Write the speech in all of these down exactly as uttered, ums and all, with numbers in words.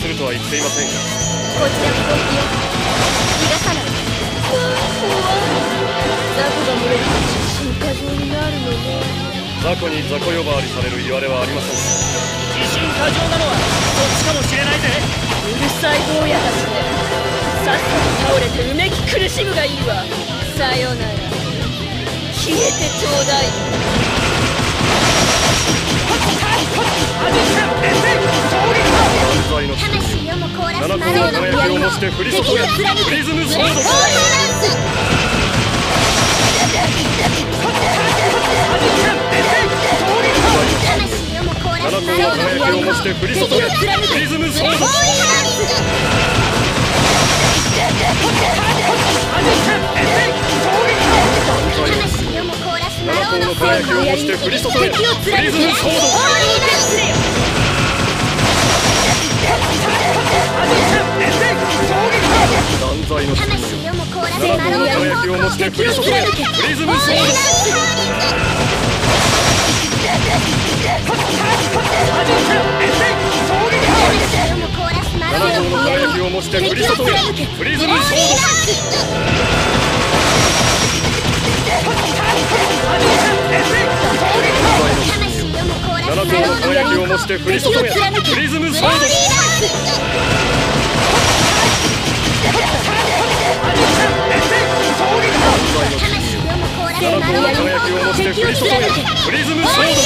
するとは言っていませんが。 こちらも本気よ。逃がさない。怖い。雑魚が群れると自信過剰になるのね。 雑魚に雑魚呼ばわりされる言われはありません。 自信過剰なのはそっちかもしれないぜ。 うるさい坊やたちでさっさと倒れてうめき苦しむがいいわ。さよなら。消えてちょうだい。 犯罪の罪よ。七個の輝きをもして降り注げ。プリズムソード。七個の輝きをもして降り注げ。プリズムソード。七個の輝きをもして降り注げ。プリズムソード。断罪の罪よ。七個の輝きをもして降り注げ。プリズムソード。七個の輝きをもして降り注げ。プリズムソード。七個の輝きをもして降り注げ。プリズムソード。七個の輝きをもして降り注げ。プリズムソード。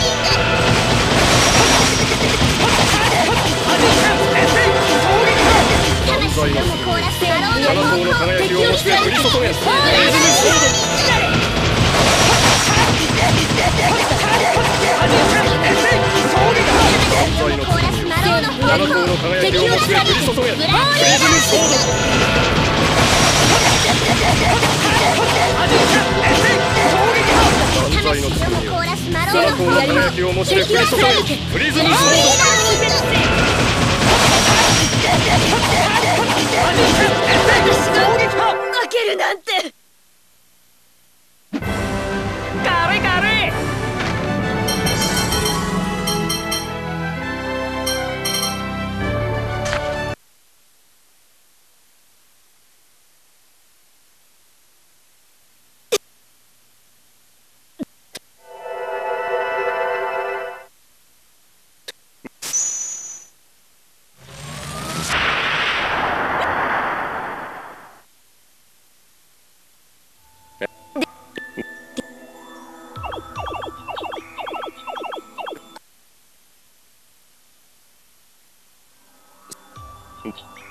断罪の七個の輝きをもして降り注げ。プリズムソード。断罪の七個の輝きをもして降り注げ。プリズムソード。断罪の罪よ。七個の輝きをもして降り注げ。プリズムソード。 負けるなんて。 軽い軽い。 うん。